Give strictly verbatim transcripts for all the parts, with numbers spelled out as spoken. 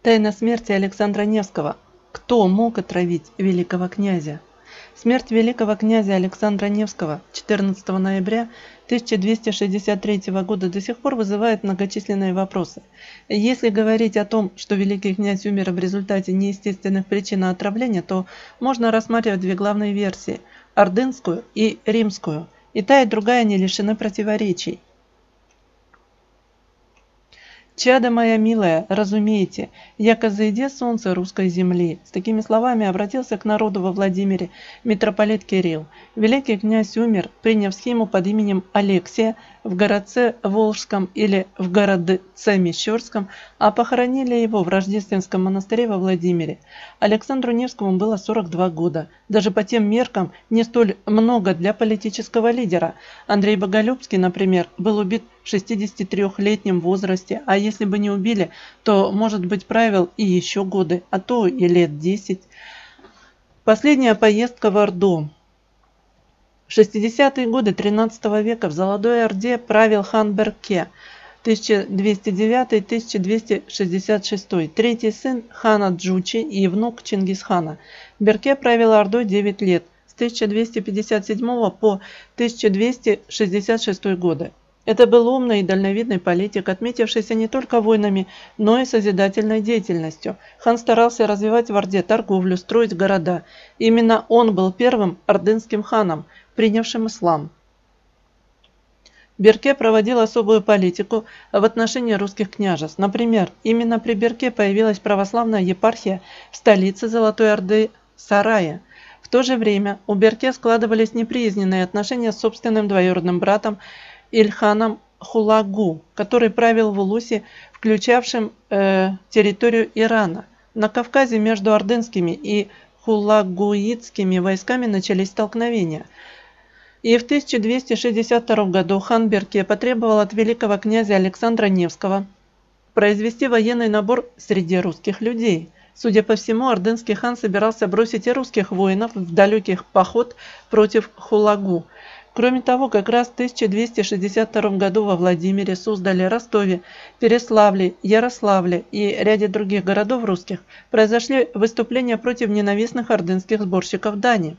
Тайна смерти Александра Невского. Кто мог отравить великого князя? Смерть великого князя Александра Невского четырнадцатого ноября тысяча двести шестьдесят третьего года до сих пор вызывает многочисленные вопросы. Если говорить о том, что великий князь умер в результате неестественных причин отравления, то можно рассматривать две главные версии – ордынскую и римскую. И та, и другая не лишены противоречий. «Чадо моя милая, разумейте, яко заиде солнце русской земли». С такими словами обратился к народу во Владимире митрополит Кирилл. Великий князь умер, приняв схему под именем Алексия в городце Волжском или в городце Мещерском, а похоронили его в Рождественском монастыре во Владимире. Александру Невскому было сорок два года. Даже по тем меркам не столь много для политического лидера. Андрей Боголюбский, например, был убит в шестидесятитрёхлетнем возрасте, а если бы не убили, то, может быть, правил и еще годы, а то и лет десять. Последняя поездка в Орду. В шестидесятые годы тринадцатого века в Золотой Орде правил хан Берке, тысяча двести девятый — тысяча двести шестьдесят шестой, третий сын хана Джучи и внук Чингисхана. Берке правил Ордой девять лет, с тысяча двести пятьдесят седьмого по тысяча двести шестьдесят шестой годы. Это был умный и дальновидный политик, отметившийся не только войнами, но и созидательной деятельностью. Хан старался развивать в Орде торговлю, строить города. Именно он был первым ордынским ханом, принявшим ислам. Берке проводил особую политику в отношении русских княжеств. Например, именно при Берке появилась православная епархия в столице Золотой Орды Сарае. В то же время у Берке складывались неприязненные отношения с собственным двоюродным братом Ильханом Хулагу, который правил в Улусе, включавшим э, территорию Ирана. На Кавказе между ордынскими и хулагуитскими войсками начались столкновения. И в тысяча двести шестьдесят втором году хан Берке потребовал от великого князя Александра Невского произвести военный набор среди русских людей. Судя по всему, ордынский хан собирался бросить и русских воинов в далекий поход против Хулагу. Кроме того, как раз в тысяча двести шестьдесят втором году во Владимире, Суздале, Ростове, Переславле, Ярославле и ряде других городов русских произошли выступления против ненавистных ордынских сборщиков дани.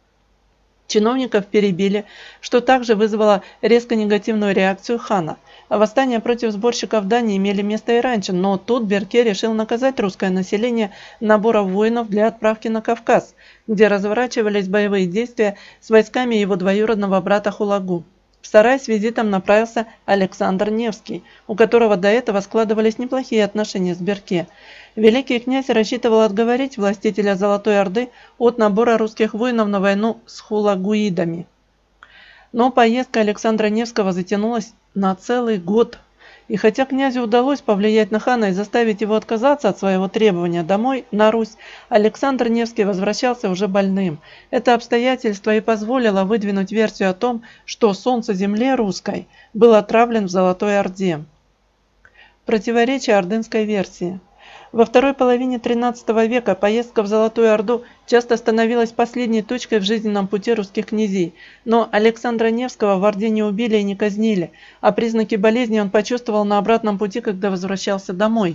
Чиновников перебили, что также вызвало резко негативную реакцию хана. Восстания против сборщиков дани имели место и раньше, но тут Берке решил наказать русское население набором воинов для отправки на Кавказ, где разворачивались боевые действия с войсками его двоюродного брата Хулагу. В Сарай с визитом направился Александр Невский, у которого до этого складывались неплохие отношения с Берке. Великий князь рассчитывал отговорить властителя Золотой Орды от набора русских воинов на войну с хулагуидами. Но поездка Александра Невского затянулась на целый год. И хотя князю удалось повлиять на хана и заставить его отказаться от своего требования домой, на Русь, Александр Невский возвращался уже больным. Это обстоятельство и позволило выдвинуть версию о том, что солнце земле русской был отравлен в Золотой Орде. Противоречие ордынской версии. Во второй половине тринадцатого века поездка в Золотую Орду часто становилась последней точкой в жизненном пути русских князей, но Александра Невского в Орде не убили и не казнили, а признаки болезни он почувствовал на обратном пути, когда возвращался домой.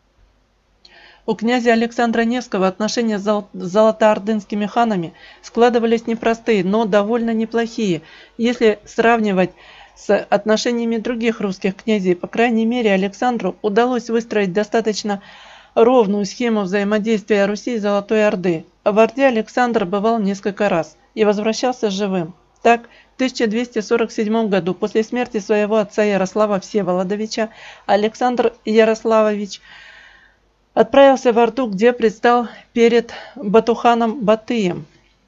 У князя Александра Невского отношения с золотоордынскими ханами складывались непростые, но довольно неплохие, если сравнивать с отношениями других русских князей. По крайней мере, Александру удалось выстроить достаточно ровную схему взаимодействия Руси и Золотой Орды. В Орде Александр бывал несколько раз и возвращался живым. Так, в тысяча двести сорок седьмом году, после смерти своего отца Ярослава Всеволодовича, Александр Ярославович отправился в Орду, где предстал перед Батуханом Батыем.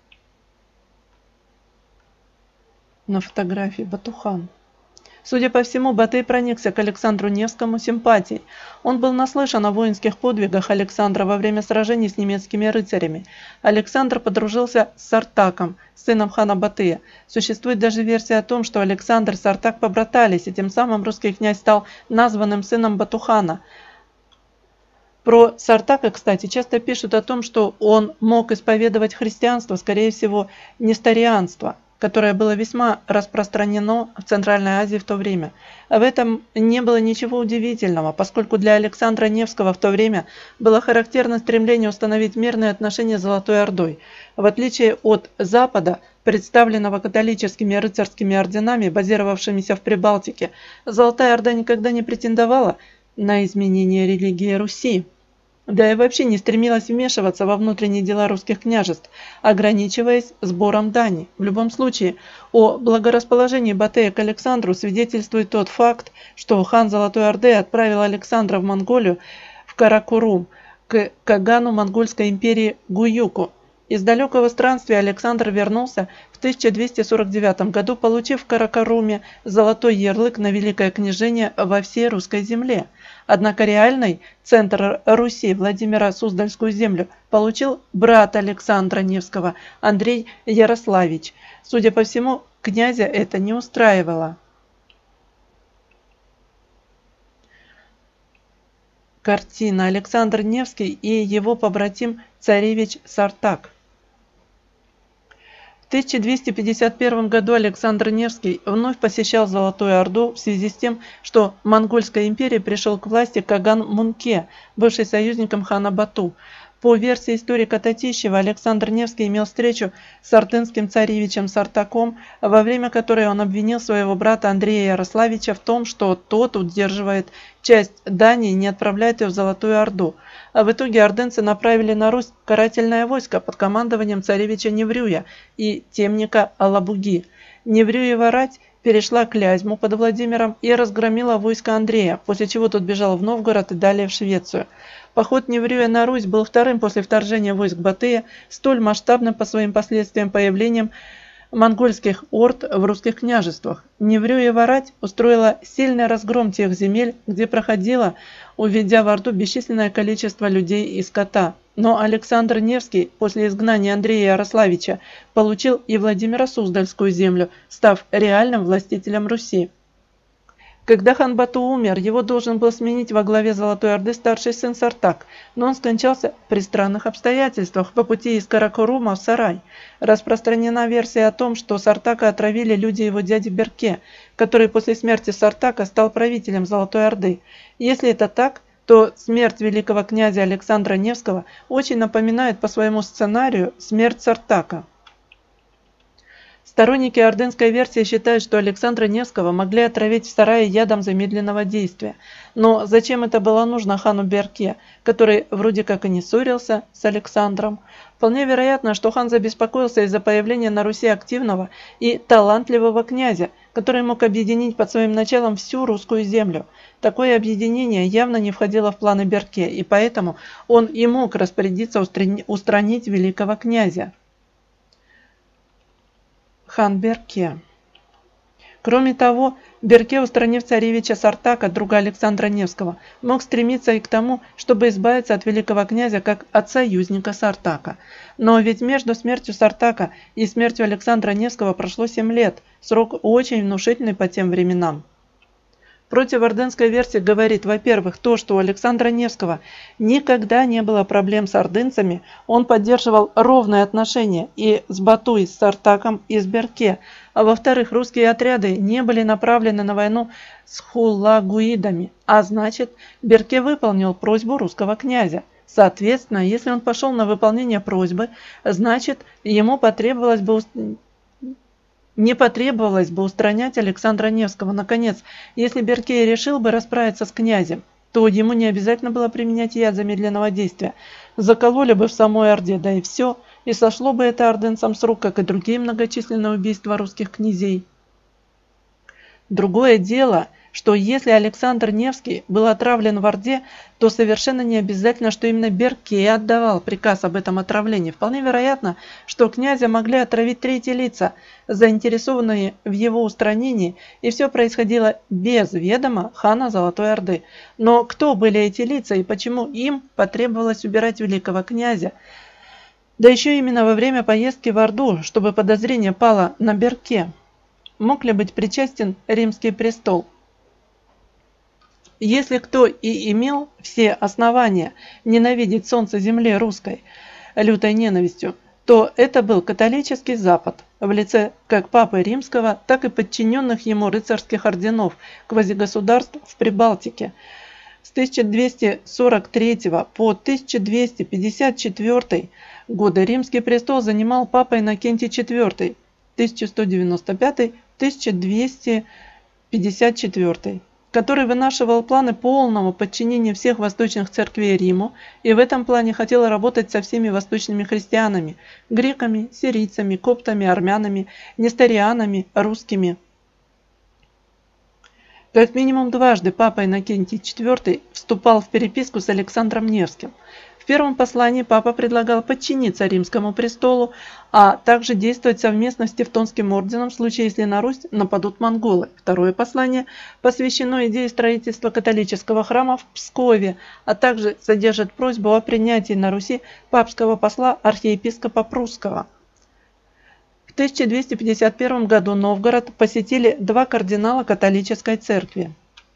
На фотографии Батухан. Судя по всему, Батый проникся к Александру Невскому симпатией. Он был наслышан о воинских подвигах Александра во время сражений с немецкими рыцарями. Александр подружился с Сартаком, сыном хана Батыя. Существует даже версия о том, что Александр и Сартак побратались, и тем самым русский князь стал названным сыном Батухана. Про Сартака, кстати, часто пишут о том, что он мог исповедовать христианство, скорее всего, несторианство. которое было весьма распространено в Центральной Азии в то время. В этом не было ничего удивительного, поскольку для Александра Невского в то время было характерно стремление установить мирные отношения с Золотой Ордой. В отличие от Запада, представленного католическими рыцарскими орденами, базировавшимися в Прибалтике, Золотая Орда никогда не претендовала на изменение религии Руси, да и вообще не стремилась вмешиваться во внутренние дела русских княжеств, ограничиваясь сбором дани. В любом случае, о благорасположении Батыя к Александру свидетельствует тот факт, что хан Золотой Орды отправил Александра в Монголию, в Каракорум, к кагану Монгольской империи Гуюку. Из далекого странствия Александр вернулся в тысяча двести сорок девятом году, получив в Каракоруме золотой ярлык на великое княжение во всей русской земле. Однако реальный центр Руси, Владимира Суздальскую землю, получил брат Александра Невского, Андрей Ярославич. Судя по всему, князя это не устраивало. Картина «Александр Невский и его побратим царевич Сартак». В тысяча двести пятьдесят первом году Александр Невский вновь посещал Золотую Орду в связи с тем, что Монгольской империи пришел к власти Каган Мунке, бывший союзником хана Бату. По версии историка Татищева, Александр Невский имел встречу с ордынским царевичем Сартаком, во время которой он обвинил своего брата Андрея Ярославича в том, что тот удерживает часть дани и не отправляет ее в Золотую Орду. А в итоге ордынцы направили на Русь карательное войско под командованием царевича Неврюя и темника Алабуги. Неврюева рать перешла к Клязьму под Владимиром и разгромила войско Андрея, после чего тот бежал в Новгород и далее в Швецию. Поход Неврюя на Русь был вторым после вторжения войск Батыя, столь масштабным по своим последствиям появлением монгольских орд в русских княжествах. Неврюева рать устроила сильный разгром тех земель, где проходило, уведя в Орду бесчисленное количество людей и скота. Но Александр Невский после изгнания Андрея Ярославича получил и Владимира Суздальскую землю, став реальным властителем Руси. Когда хан Бату умер, его должен был сменить во главе Золотой Орды старший сын Сартак, но он скончался при странных обстоятельствах по пути из Каракорума в Сарай. Распространена версия о том, что Сартака отравили люди его дяди Берке, который после смерти Сартака стал правителем Золотой Орды. Если это так, то смерть великого князя Александра Невского очень напоминает по своему сценарию смерть Сартака. Сторонники ордынской версии считают, что Александра Невского могли отравить в сарае ядом замедленного действия. Но зачем это было нужно хану Берке, который вроде как и не ссорился с Александром? Вполне вероятно, что хан забеспокоился из-за появления на Руси активного и талантливого князя, который мог объединить под своим началом всю русскую землю. Такое объединение явно не входило в планы Берке, и поэтому он и мог распорядиться устранить великого князя. Хан Берке. Кроме того, Берке, устранив царевича Сартака, друга Александра Невского, мог стремиться и к тому, чтобы избавиться от великого князя как от союзника Сартака. Но ведь между смертью Сартака и смертью Александра Невского прошло семь лет, срок очень внушительный по тем временам. Против ордынской версии говорит, во-первых, то, что у Александра Невского никогда не было проблем с ордынцами, он поддерживал ровные отношения и с Бату, и с Сартаком, и с Берке, а во-вторых, русские отряды не были направлены на войну с хулагуидами, а значит, Берке выполнил просьбу русского князя. Соответственно, если он пошел на выполнение просьбы, значит, ему потребовалось бы Не потребовалось бы устранять Александра Невского. Наконец, если Берке решил бы расправиться с князем, то ему не обязательно было применять яд замедленного действия. Закололи бы в самой Орде, да и все, и сошло бы это ордынцам с рук, как и другие многочисленные убийства русских князей. Другое дело, что если Александр Невский был отравлен в Орде, то совершенно не обязательно, что именно Берке отдавал приказ об этом отравлении. Вполне вероятно, что князя могли отравить третьи лица, заинтересованные в его устранении, и все происходило без ведома хана Золотой Орды. Но кто были эти лица и почему им потребовалось убирать великого князя? Да еще именно во время поездки в Орду, чтобы подозрение пало на Берке. Мог ли быть причастен римский престол? Если кто и имел все основания ненавидеть солнце земле русской лютой ненавистью, то это был католический Запад в лице как Папы Римского, так и подчиненных ему рыцарских орденов, квазигосударств в Прибалтике. С тысяча двести сорок третьего по тысяча двести пятьдесят четвёртый годы римский престол занимал папа Иннокентий четвёртый, тысяча сто девяносто пятый — тысяча двести пятьдесят четвёртый, который вынашивал планы полного подчинения всех восточных церквей Риму и в этом плане хотел работать со всеми восточными христианами – греками, сирийцами, коптами, армянами, несторианами, русскими. Как минимум дважды папа Иннокентий четвёртый вступал в переписку с Александром Невским. В первом послании папа предлагал подчиниться римскому престолу, а также действовать совместно с Тевтонским орденом в случае, если на Русь нападут монголы. Второе послание посвящено идее строительства католического храма в Пскове, а также содержит просьбу о принятии на Руси папского посла архиепископа Прусского. В тысяча двести пятьдесят первом году Новгород посетили два кардинала католической церкви.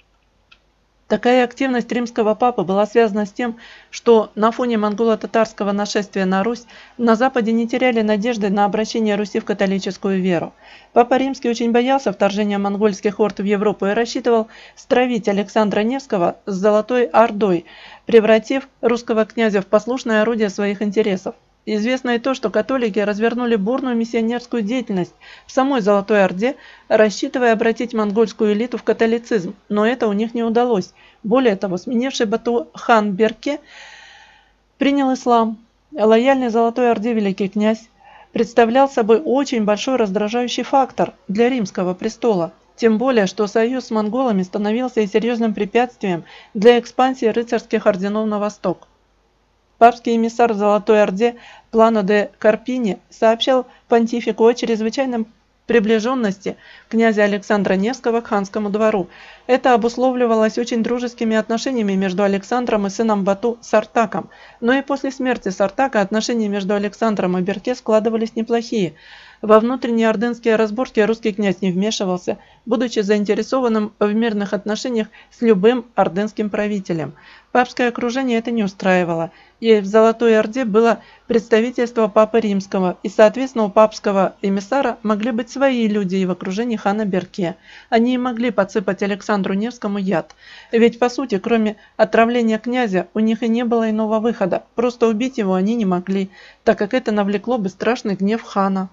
Такая активность римского папы была связана с тем, что на фоне монголо-татарского нашествия на Русь на Западе не теряли надежды на обращение Руси в католическую веру. Папа Римский очень боялся вторжения монгольских орд в Европу и рассчитывал стравить Александра Невского с Золотой Ордой, превратив русского князя в послушное орудие своих интересов. Известно и то, что католики развернули бурную миссионерскую деятельность в самой Золотой Орде, рассчитывая обратить монгольскую элиту в католицизм, но это у них не удалось. Более того, сменивший Бату хан Берке принял ислам. Лояльный Золотой Орде великий князь представлял собой очень большой раздражающий фактор для римского престола. Тем более, что союз с монголами становился и серьезным препятствием для экспансии рыцарских орденов на восток. Папский эмиссар в Золотой Орде Плано де Карпини сообщал понтифику о чрезвычайном приближенности князя Александра Невского к ханскому двору. Это обусловливалось очень дружескими отношениями между Александром и сыном Бату Сартаком. Но и после смерти Сартака отношения между Александром и Берке складывались неплохие. Во внутренние ордынские разборки русский князь не вмешивался, будучи заинтересованным в мирных отношениях с любым ордынским правителем. Папское окружение это не устраивало, и в Золотой Орде было представительство Папы Римского, и, соответственно, у папского эмиссара могли быть свои люди и в окружении хана Берке. Они и могли подсыпать Александру Невскому яд. Ведь, по сути, кроме отравления князя, у них и не было иного выхода, просто убить его они не могли, так как это навлекло бы страшный гнев хана.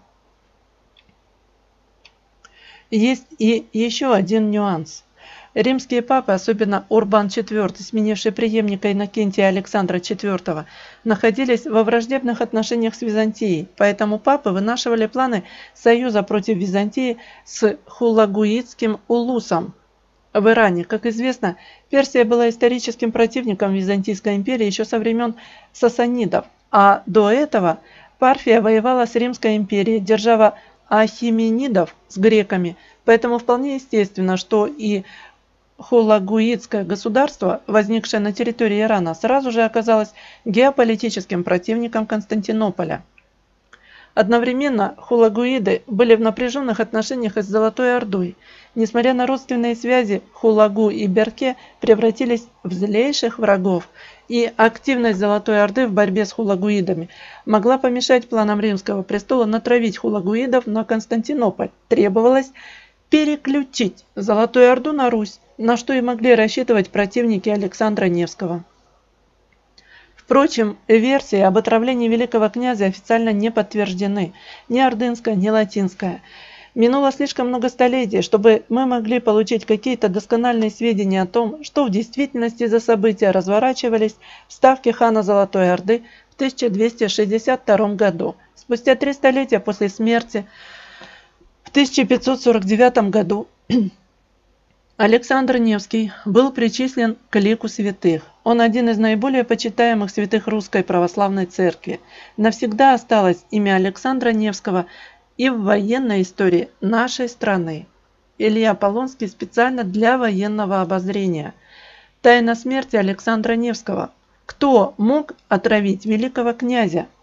Есть и еще один нюанс. Римские папы, особенно Урбан четвёртый, сменивший преемника Иннокентия Александра четвёртого, находились во враждебных отношениях с Византией, поэтому папы вынашивали планы союза против Византии с Хулагуидским улусом в Иране. Как известно, Персия была историческим противником Византийской империи еще со времен сасанидов, а до этого Парфия воевала с Римской империей, держава ахименидов с греками, поэтому вполне естественно, что и Хулагуидское государство, возникшее на территории Ирана, сразу же оказалось геополитическим противником Константинополя. Одновременно хулагуиды были в напряженных отношениях и с Золотой Ордой. Несмотря на родственные связи, Хулагу и Берке превратились в злейших врагов, и активность Золотой Орды в борьбе с хулагуидами могла помешать планам Римского престола натравить хулагуидов на Константинополь. Требовалось переключить Золотую Орду на Русь, на что и могли рассчитывать противники Александра Невского. Впрочем, версии об отравлении великого князя официально не подтверждены, ни ордынская, ни латинская. Минуло слишком много столетий, чтобы мы могли получить какие-то доскональные сведения о том, что в действительности за события разворачивались в ставке хана Золотой Орды в тысяча двести шестьдесят втором году. Спустя три столетия после смерти, в тысяча пятьсот сорок девятом году, Александр Невский был причислен к лику святых. Он один из наиболее почитаемых святых Русской Православной Церкви. Навсегда осталось имя Александра Невского и в военной истории нашей страны. Илья Полонский специально для военного обозрения. Тайна смерти Александра Невского. Кто мог отравить великого князя?